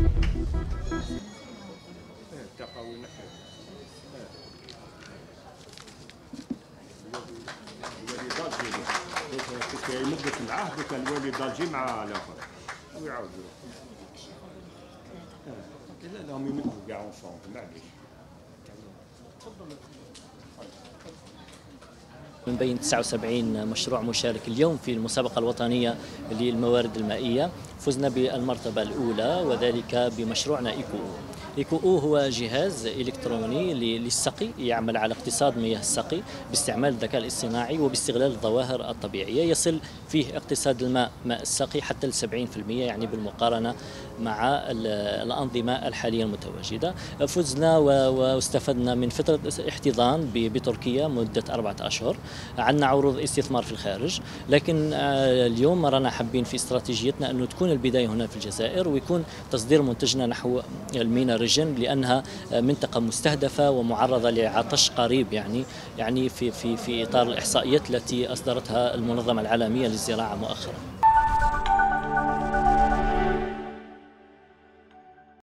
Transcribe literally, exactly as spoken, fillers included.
تقاوينا الوالي ضاجي دوك يمدك معاه دوك الوالي ضاجي مع الاخر ويعاودوا لا لا هم يمدوا كاع اونصومبل معليش. من بين تسعة وسبعين مشروع مشارك اليوم في المسابقة الوطنية للموارد المائية فزنا بالمرتبة الأولى، وذلك بمشروعنا إيكو. إيكو هو جهاز إلكتروني للسقي يعمل على اقتصاد مياه السقي باستعمال الذكاء الاصطناعي وباستغلال الظواهر الطبيعية. يصل فيه اقتصاد الماء ماء السقي حتى ل سبعين بالمئة، يعني بالمقارنة مع الأنظمة الحالية المتواجدة. فزنا واستفدنا من فترة احتضان بتركيا مدة أربعة أشهر. عندنا عروض استثمار في الخارج، لكن اليوم رانا حابين في استراتيجيتنا أنه تكون البداية هنا في الجزائر، ويكون تصدير منتجنا نحو المينا ريجن، لأنها منطقة مستهدفة ومعرضة لعطش قريب، يعني يعني في في في إطار الإحصائيات التي أصدرتها المنظمة العالمية للزراعة مؤخرا.